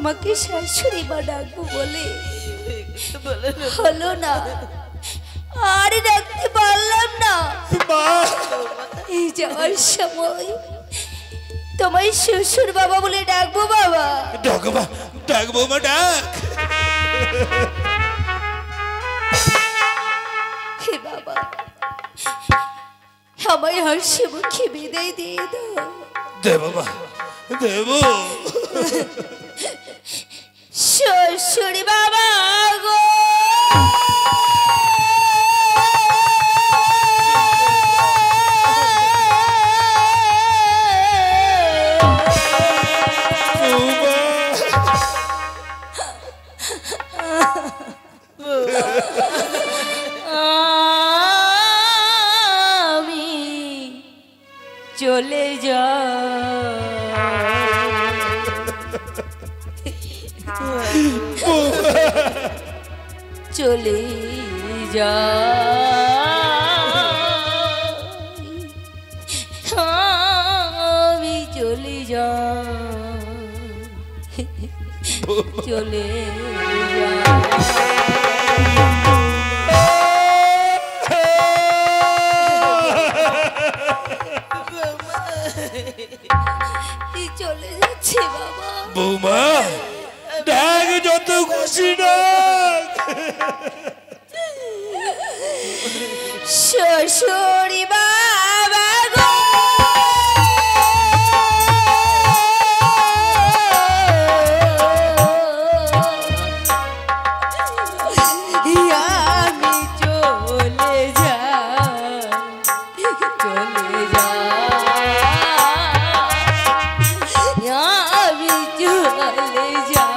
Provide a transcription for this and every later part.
তোমাকে শাশুড়ি মা ডাকবো বলে হলো না, আর ডাকতে পারলাম না। এই যাওয়ার সময় তোমায় শ্বশুর বাবা বলে ডাকবো। বাবা ডাকবো মা, ডাক। হে বাবা, আমায় হাসি মুখে বিদায় দিয়ে দাও। দেব মা, দেব। শ্বশুর বাবা গো, আমি চলে চলে যা, আমি চলে যা, চলে যা। চলে যাচ্ছে বাবা। বৌমা ডাক, যত খুশি ডাক। শ্বশুরি বাবা গো, আমি চলে যা, চলে যা, আমি চলে যা,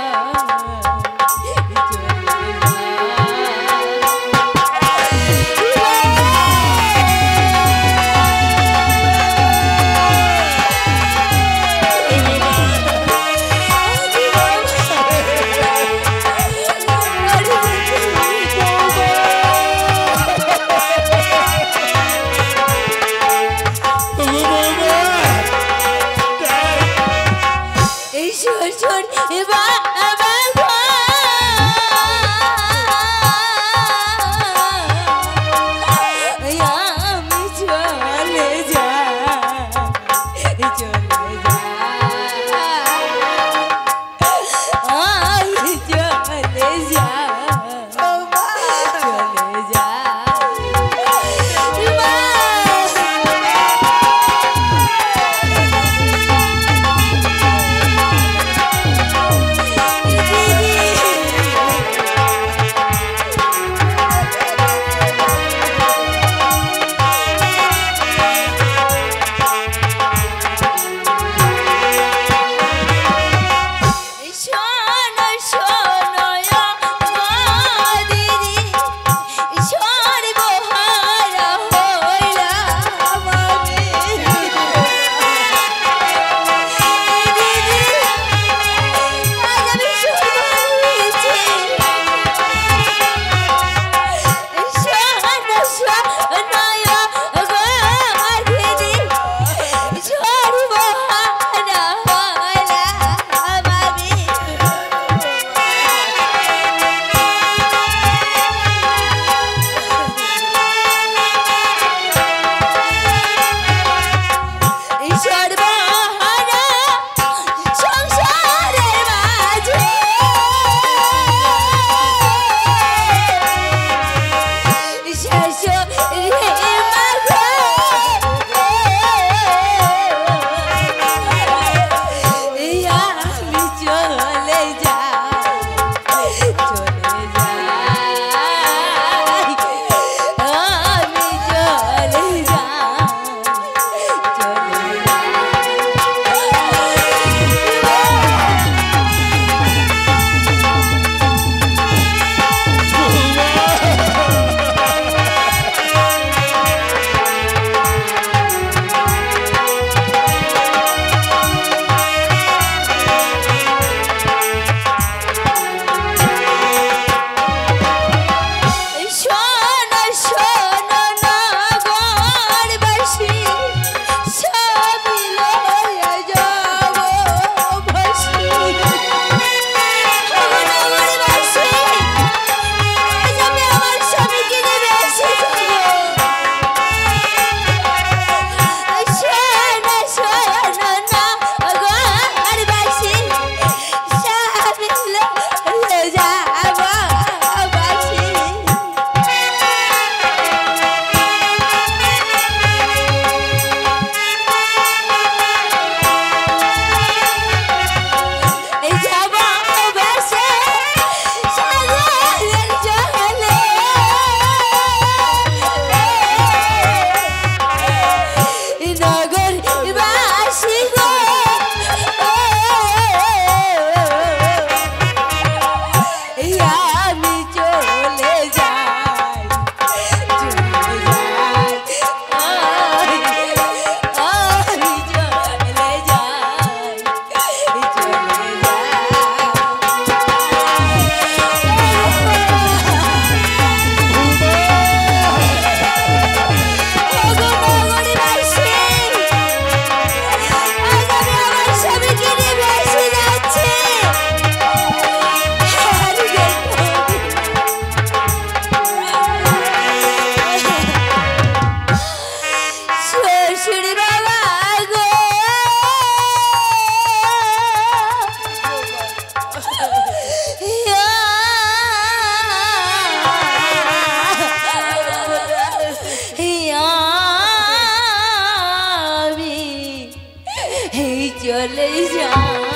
চলে যা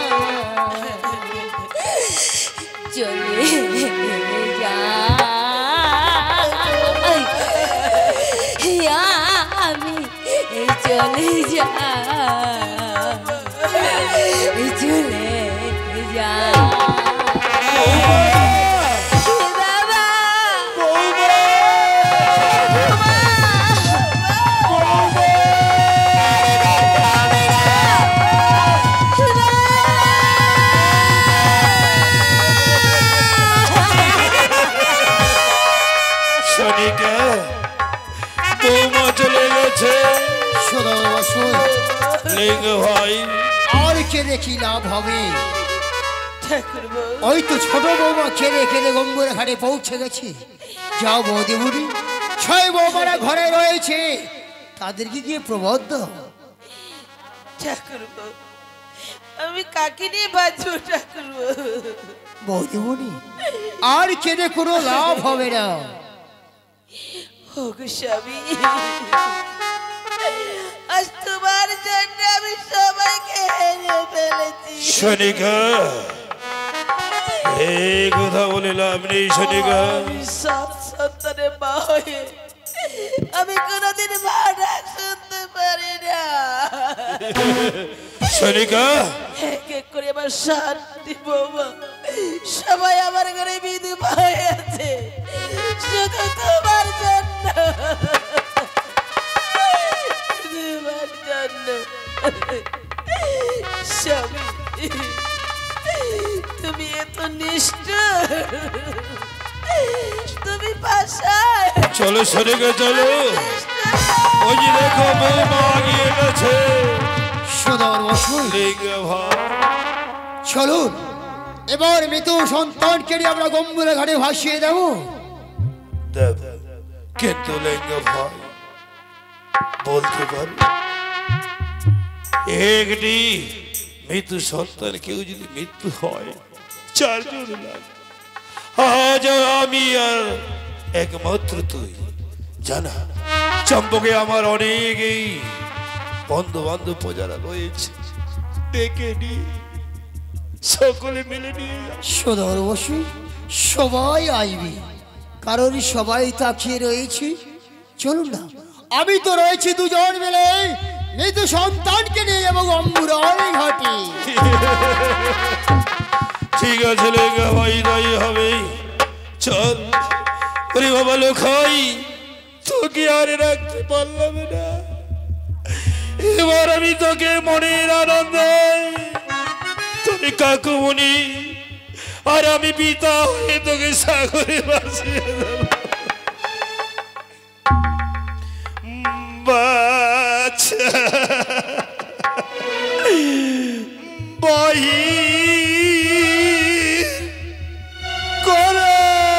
চলে যা আমি চলে যা চলে যা বৌমা চলে গেছে লিঙ্গ ভাই আর কেঁদে কি লাভ হবে? ওই তো ছোট বৌমা কেঁদে কেঁদে গম্বুর ঘাটে পৌঁছে গেছে। যাও বৌদি বুড়ি, ছয় বৌমারা ঘরে রয়েছে, তাদেরকে গিয়ে প্রবদ্ধ। আমি কাকে নিয়ে বাঁচবো ঠাকুরবো? বৌদি বুড়ি আর কেঁদে কোনো লাভ হবে না। ওগো স্বামী, আজ তোমার জন্য আমি সবাইকে হেরে ফেলেছি। শনিকা এই কথা বলে লাভ নেই। শনিকা আমি সাত সন্তানের মা হয়ে আমি কোনোদিন মারা শুনতে পারি না। শনিকা এক এক করে আমার শান্তি বৌমা সবাই আমার ঘরে বিধবা হয়ে আছে, শুধু তোমার জন্য, তোমার জন্য। স্বামী, তুমি এত নিষ্ঠুর, তুমি পাশায়। চলো শনিকা চলো, ওই যে দেখো বৌমা গিয়ে গেছে। লিঙ্গ ভাই চলুন এবার মৃত সন্তানকে নিয়ে আমরা গম্বুর ঘাটে ভাসিয়ে দেব। দেব কিন্তু লিঙ্গ ভাই বলতে পারো একটি মৃত্যু সন্তান কেউ যদি মৃত্যু হয় চারজন লাগে। আজ আমি আর একমাত্র তুই জানা চম্পকে আমার অনেকেই বন্ধু বান্ধব প্রজারা রয়েছে, ডেকে নি সকলে মিলে নিয়ে সদর বসু সবাই আসবে, কারণ সবাই তাকিয়ে রয়েছে। চলুন না, আমি তো রয়েছি দুজন মিলে মৃত সন্তানকে নিয়ে এবং অম্বুরার ঘাটে। ঠিক আছে লেগা ভাই, তাই হবে। চল ওরে বাবা লোখাই, তোকে আর রাখতে পারলাম না। এবার আমি তোকে মনের আনন্দে তুমি কাকুমনি আর আমি পিতা হয়ে তোকে সাগরে ভাসিয়ে দেব। বাচ্চা বহি করে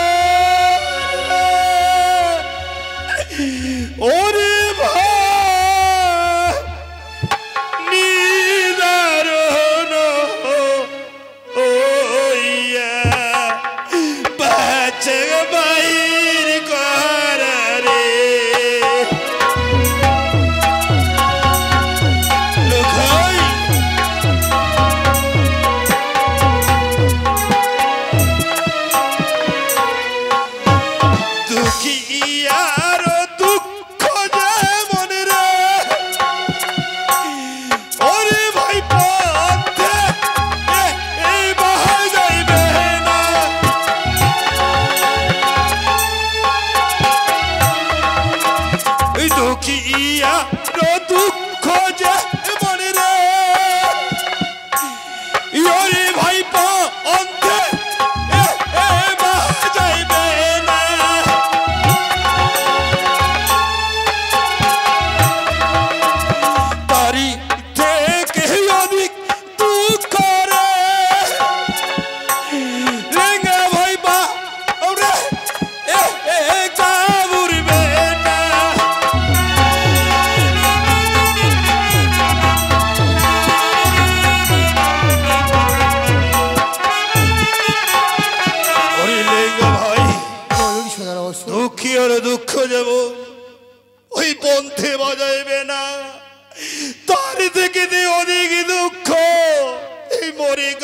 ওরে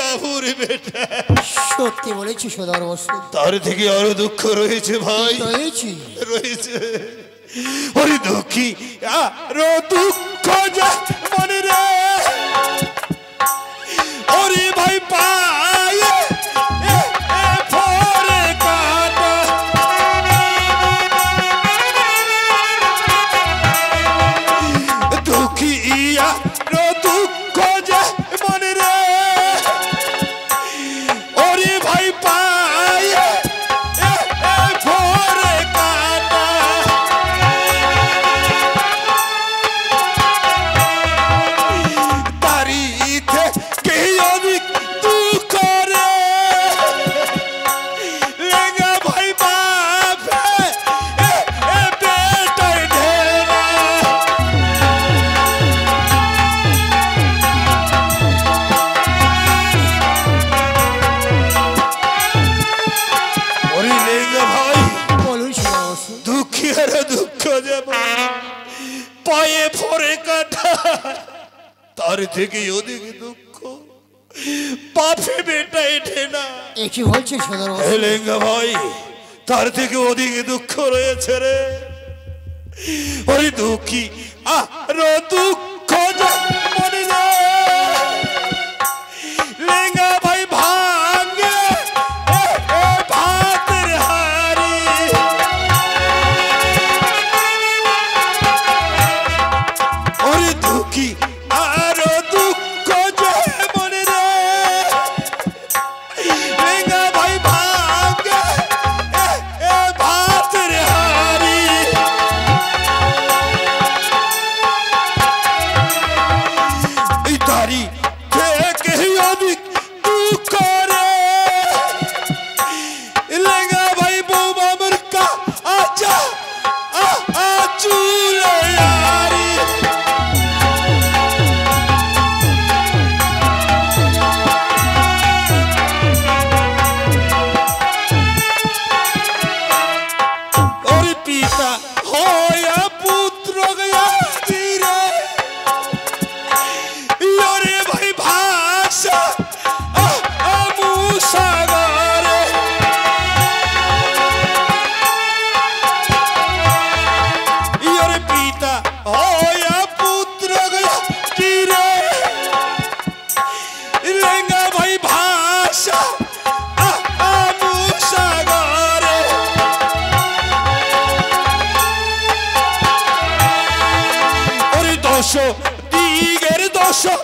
বাবুর বেটা। সত্যি বলেছি সদর বসু, তার থেকে আরো দুঃখ রয়েছে ভাই, রয়েছি রয়েছে। ওরে দুঃখী আরো দুঃখ যা মনে রে, ওরে ভাই পায়ে ফরে কাটা, দুঃখী আরো দুঃখ যা মনে রে, ওরে ভাই পায়ে ফরে কাটা, তারিতে কে অধিক দুঃখ রে, লেঙ্গা ভাই বাপে বেটায় ঢেরা, ওরে লেঙ্গা ভাই বলুন সদর বসু। দুঃখী আর দুঃখ যাব পায়ে ফরে কাটা, তার থেকে অধিক দুঃখ বাপে বেটা এঠে না। এ কি বলছে সদর বসু? লেঙ্গা ভাই তার থেকে অধিক দুঃখ রয়েছে রে, ওই দুঃখী আরো দুঃখ যা মনে রে, লেঙ্গা ভাই ভাঙে ভাতের হাড়ি, ওরে দুঃখী আরো দুঃখ যে মনে রে, লেঙ্গা ভাই ভাঙে ভাতের হাড়ি, এই তারি থেকে অধিক দুঃখ রে, লেঙ্গা ভাই বৌমা আমার কা আচ্ছা চুলে আরি, ওরে পিতা হয়া পুত্র গয়া তীরে, ওরে ভাই ভাষা মুসাগরে, ওরে পিতা হয়া পুত্র গয়া তীরে, লেঙ্গা ভাই ভাষা মুসাগরে, ওরে দশ দিগের দশ